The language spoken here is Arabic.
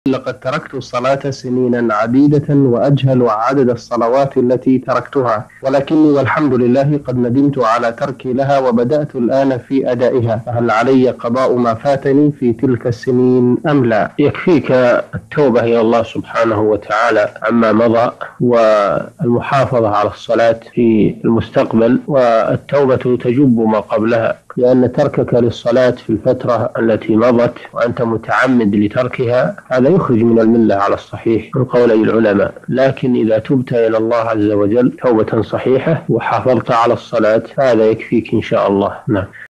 لقد تركت الصلاة سنينا عديدة وأجهل عدد الصلوات التي تركتها، ولكني والحمد لله قد ندمت على تركي لها وبدأت الآن في أدائها، فهل علي قضاء ما فاتني في تلك السنين أم لا؟ يكفيك التوبة إلى الله سبحانه وتعالى عما مضى والمحافظة على الصلاة في المستقبل، والتوبة تجب ما قبلها، لأن تركك للصلاة في الفترة التي مضت وأنت متعمد لتركها هذا يخرج من الملة على الصحيح من قولي العلماء. لكن إذا تبت إلى الله عز وجل توبة صحيحة وحافظت على الصلاة هذا يكفيك إن شاء الله. نعم.